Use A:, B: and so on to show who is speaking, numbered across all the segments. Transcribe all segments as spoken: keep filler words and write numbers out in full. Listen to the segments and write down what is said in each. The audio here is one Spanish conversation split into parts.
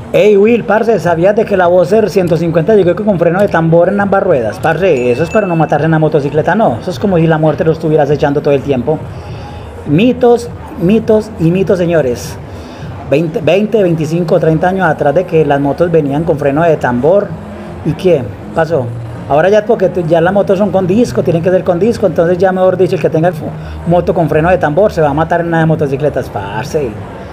A: Hey Will, parce, ¿sabías de que la Boxer ciento cincuenta llegó con freno de tambor en ambas ruedas? Parce, eso es para no matarse en la motocicleta, no. Eso es como si la muerte lo estuvieras echando todo el tiempo. Mitos, mitos y mitos, señores. veinte, veinte, veinticinco, treinta años atrás de que las motos venían con freno de tambor. ¿Y qué pasó? Ahora ya porque ya las motos son con disco, tienen que ser con disco, entonces ya mejor dicho, el que tenga el moto con freno de tambor se va a matar en una de motocicletas, parce.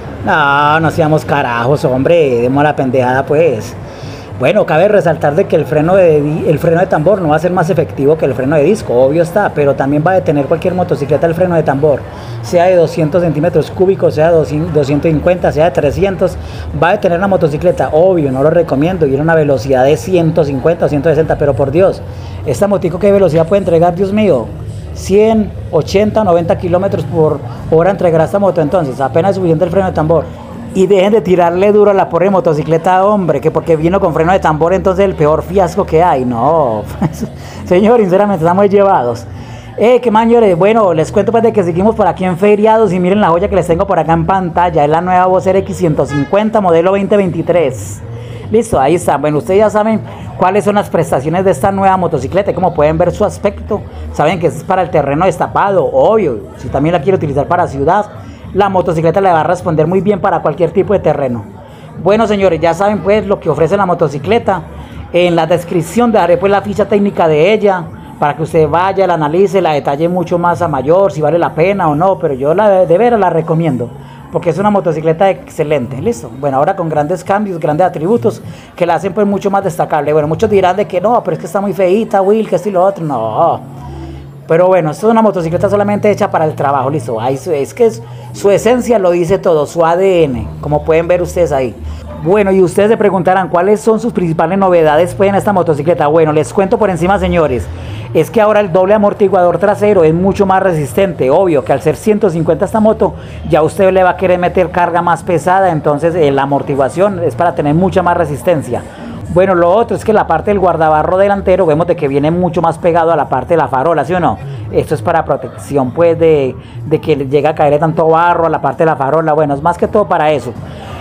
A: No, no seamos carajos, hombre, demos la pendejada pues. Bueno, cabe resaltar de que el freno de, el freno de tambor no va a ser más efectivo que el freno de disco, obvio está, pero también va a detener cualquier motocicleta el freno de tambor, sea de doscientos centímetros cúbicos, sea de doscientos cincuenta, sea de trescientos, va a detener la motocicleta, obvio, no lo recomiendo, ir a una velocidad de ciento cincuenta o ciento sesenta, pero por Dios, esta motico, ¿qué velocidad puede entregar, Dios mío? cien, ochenta, noventa kilómetros por hora entregará esta moto, entonces apenas es suficiente el freno de tambor. Y dejen de tirarle duro a la pobre motocicleta, hombre, que porque vino con freno de tambor, entonces el peor fiasco que hay. No, señor, sinceramente estamos llevados. Eh, qué mayores. Bueno, les cuento pues de que seguimos por aquí en Feriados y miren la joya que les tengo por acá en pantalla. Es la nueva Boxer X ciento cincuenta modelo veinte veintitrés. Listo, ahí está. Bueno, ustedes ya saben cuáles son las prestaciones de esta nueva motocicleta y como pueden ver su aspecto. Saben que es para el terreno destapado, obvio. Si también la quiero utilizar para ciudad, la motocicleta le va a responder muy bien para cualquier tipo de terreno. Bueno, señores, ya saben pues lo que ofrece la motocicleta. En la descripción daré pues la ficha técnica de ella para que usted vaya, la analice, la detalle mucho más a mayor, si vale la pena o no, pero yo la de veras la recomiendo, porque es una motocicleta excelente, listo. Bueno, ahora con grandes cambios, grandes atributos que la hacen pues mucho más destacable. Bueno, muchos dirán de que no, pero es que está muy feíta, Will, que esto y lo otro, no. Pero bueno, esto es una motocicleta solamente hecha para el trabajo, listo. Ahí es que es, su esencia lo dice todo, su A D N, como pueden ver ustedes ahí. Bueno, y ustedes se preguntarán cuáles son sus principales novedades pues en esta motocicleta. Bueno, les cuento por encima, señores. Es que ahora el doble amortiguador trasero es mucho más resistente. Obvio que al ser ciento cincuenta esta moto, ya usted le va a querer meter carga más pesada, entonces eh, la amortiguación es para tener mucha más resistencia. Bueno, lo otro es que la parte del guardabarro delantero, vemos de que viene mucho más pegado a la parte de la farola, ¿sí o no? Esto es para protección pues de, de que llegue a caerle tanto barro a la parte de la farola. Bueno, es más que todo para eso.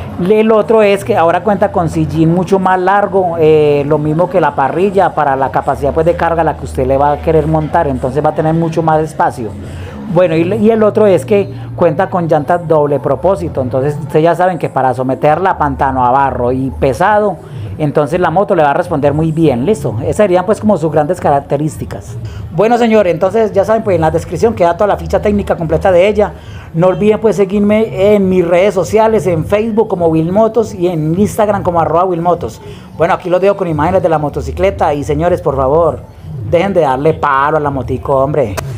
A: El otro es que ahora cuenta con sillín mucho más largo, eh, lo mismo que la parrilla para la capacidad pues de carga a la que usted le va a querer montar, entonces va a tener mucho más espacio. Bueno, y, y el otro es que cuenta con llantas doble propósito, entonces ustedes ya saben que para someterla a pantano, a barro y pesado, entonces la moto le va a responder muy bien, listo. Esas serían pues como sus grandes características. Bueno, señores, entonces ya saben, pues en la descripción queda toda la ficha técnica completa de ella. No olviden pues seguirme en mis redes sociales, en Facebook como Wilmotos y en Instagram como arroba Wilmotos. Bueno, aquí los dejo con imágenes de la motocicleta y señores, por favor, dejen de darle palo a la motico, hombre.